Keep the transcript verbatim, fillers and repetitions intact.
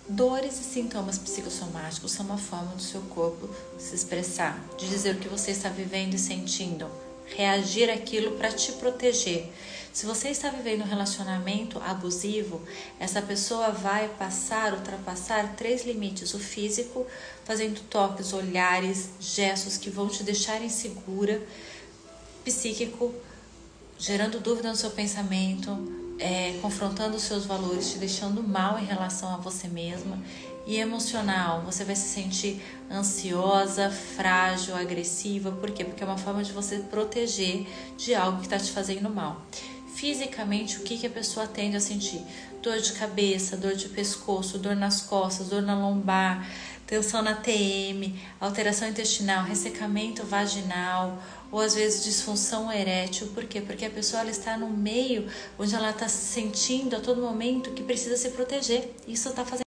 Dores e sintomas psicossomáticos são uma forma do seu corpo se expressar, de dizer o que você está vivendo e sentindo, reagir àquilo para te proteger. Se você está vivendo um relacionamento abusivo, essa pessoa vai passar, ultrapassar três limites: o físico, fazendo toques, olhares, gestos que vão te deixar insegura, psíquico, gerando dúvida no seu pensamento, é, confrontando os seus valores, te deixando mal em relação a você mesma, e emocional, você vai se sentir ansiosa, frágil, agressiva. Por quê? Porque é uma forma de você proteger de algo que está te fazendo mal. Fisicamente, o que, que a pessoa tende a sentir? Dor de cabeça, dor de pescoço, dor nas costas, dor na lombar, tensão na T M, alteração intestinal, ressecamento vaginal, ou às vezes disfunção erétil. Por quê? Porque a pessoa ela está no meio onde ela está sentindo a todo momento que precisa se proteger. Isso está fazendo